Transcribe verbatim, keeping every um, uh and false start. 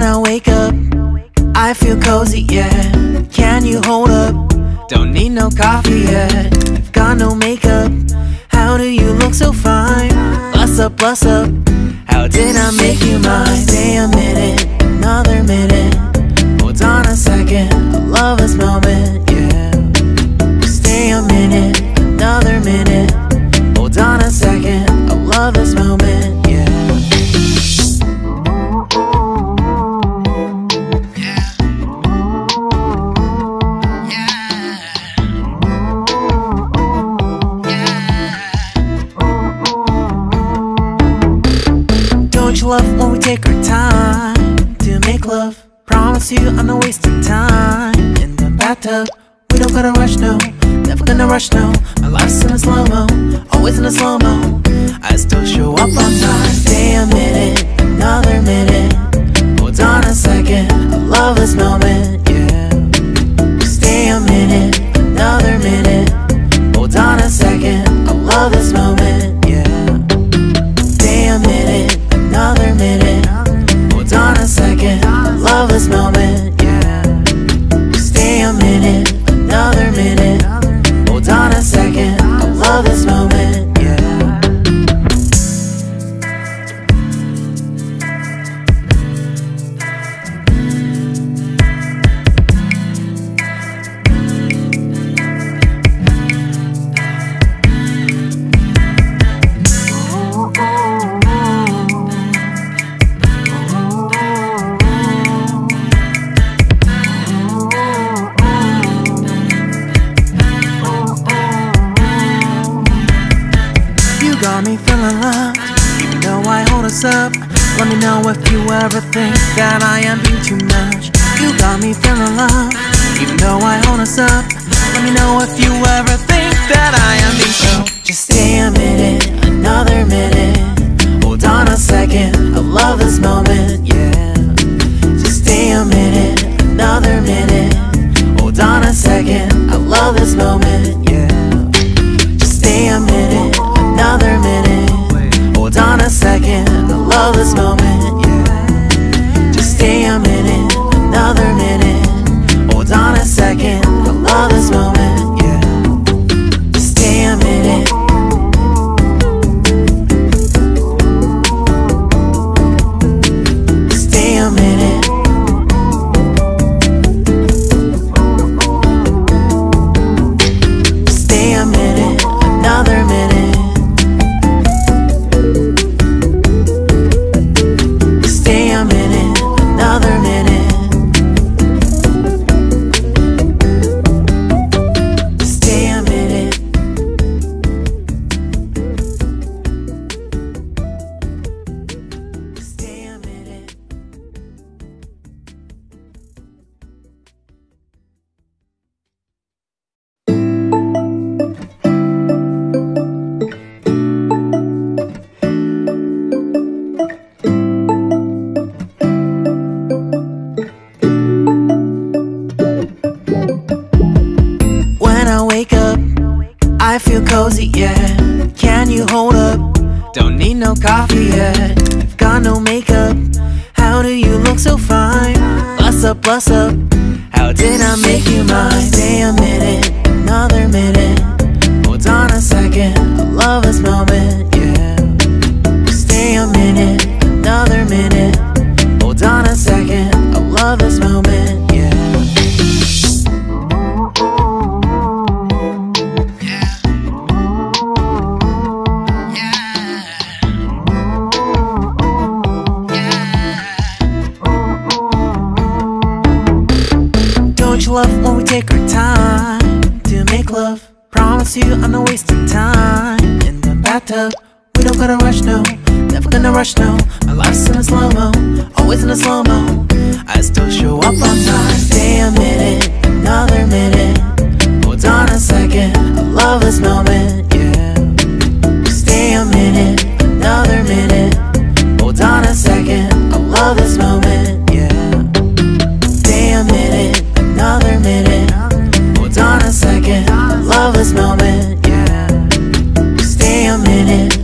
I wake up, I feel cozy, yeah. Can you hold up? Don't need no coffee yet. I've got no makeup. How do you look so fine? Bless up, bless up. How did I make you mine? Stay a minute, another minute. Hold on a second, I love this moment, yeah. Stay a minute, another minute. Hold on a second, I love this moment, yeah. Don't you love when we take our time to make love? Promise you I'm not wasting time in the bathtub. We don't gotta rush, no, never gonna rush, no. My life's in a slow-mo, always in a slow-mo. I still show up on time. Stay a minute, another minute. Hold on a second, I love this moment, yeah. Stay a minute, another minute. Hold on a second, I love this moment, yeah. Stay a minute, another minute. Hold on a second, I love this moment, yeah. Stay a minute, another minute. Hold on a second, I love this moment, yeah. Got me feeling loved, even though I hold us up. Let me know if you ever think that I am being too much. You got me feeling loved, even though I hold us up. Let me know if you ever think that I am being so. Just stay a minute, another minute. Hold on a second, I love this moment, yeah. Just stay a minute, another minute. Hold on a second, I love this moment, yeah. Just stay a minute, another minute. Hold on a second, I love this moment, yeah. Just stay a minute, another minute. Hold on a second, I love this moment, yeah. Just stay a minute. Stay a minute. Stay a minute, another minute. I feel cozy, yeah. Can you hold up? Don't need no coffee yet. I've got no makeup. How do you look so fine? Bless up, bless up. How did I make you mine? Stay a minute, another minute. Hold on a second, I love this moment, yeah. Stay a minute, another minute. Hold on a second, I love this moment, yeah. Don't you love when we take our time to make love? Promise you I'm not wasting time in the bathtub. We don't gotta rush, no, never gonna rush, no. My life's in a slow-mo, always in a slow-mo. I still show up on time. Stay a minute, another minute. Hold on a second, I love this moment, yeah. Stay a minute, another minute. Hold on a second, I love this moment, yeah. Stay a minute, another minute. Hold on a second, I love this moment, yeah. Stay a minute.